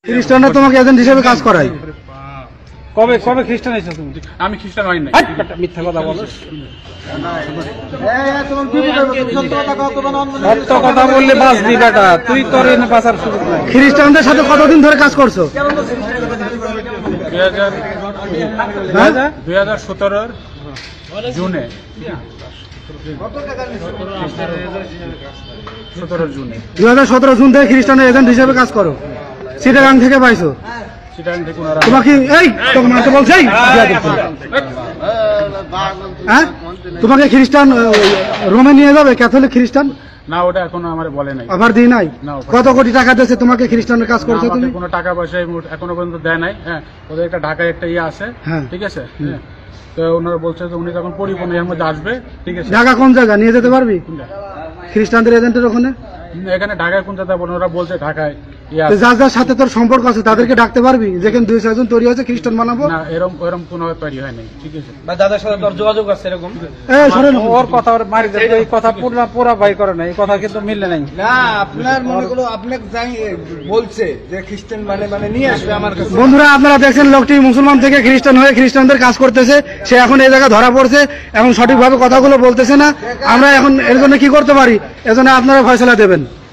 খ্রিস্টানরা তোমাকে এজেন্ট হিসেবে কাজ করায়। কবে কবে খ্রিস্টান হয়েছো তুমি? আমি খ্রিস্টান হই নাই। মিথ্যা কথা বলো। সত্য কথা বললে বাঁচবি বেটা, তুই তোর এনে বাঁচার সুযোগ নাই। খ্রিস্টানদের সাথে কতদিন ধরে কাজ করছো? 2017 জুনে 17 জুনে 2017 জুন থেকে খ্রিস্টানের এজেন্ট হিসেবে কাজ করো। চিটাগাং থেকে পাইছো চিটাগাং থেকে ওনারা তোমাকে এই তোমাকে মারতে বলছে এই? হ্যাঁ তোমাকে খ্রিস্টান রোমে নিয়ে যাবে, ক্যাথলিক খ্রিস্টান? না, ওটা এখনো আমার বলে নাই। আবার দিই নাই? না। কত কোটি টাকা দিয়েছে তোমাকে খ্রিস্টানের কাজ করছো তুমি? কোনো টাকা পয়সা এখনো পর্যন্ত দেয় নাই। হ্যাঁ, ওদের একটা ঢাকায় একটা ইয়ে আছে। হ্যাঁ। ঠিক আছে। হ্যাঁ, তো ওনারা বলছে যে উনি যখন পরিপূর্ণ এর মধ্যে আসবে। ঠিক আছে। ঢাকা কোন জায়গা নিয়ে যেতে পারবি খ্রিস্টানদের এজেন্টের ওখানে? এখানে ঢাকায় কোন জায়গায় ওনারা বলছে ঢাকায় ইয়ে তো আছে। যার যার সাথে তোর সম্পর্ক আছে তাদেরকে ডাকতে পারবি, যেখানে 2-4 তৈরি হয়েছে খ্রিস্টান বানাবো? না, এরকম কোনো তৈরি হয় নাই। ঠিক আছে। বা দাদার সাথে তোর যোগাযোগ আছে এরকম? এই সরেন। ওর কথা ওর মারি দে, এই কথা পুরা ভাই করে না, এই কথা কিন্তু মিললে নাই। না, আপনার মনে করো আপনাকে যাই বলছে যে খ্রিস্টান মানে নিয়ে আসবে আমার কাছে। বন্ধুরা আপনারা দেখছেন লোকটি মুসলমান থেকে খ্রিস্টান হয়ে খ্রিস্টানদের কাজ করতেছে। সে এখন এই জায়গায় ধরা পড়ছে, এখন সঠিকভাবে কথাগুলো বলতেছে না। আমরা এখন এর জন্য কি করতে পারি, এজন্য আপনারা ফয়সালা দেবেন।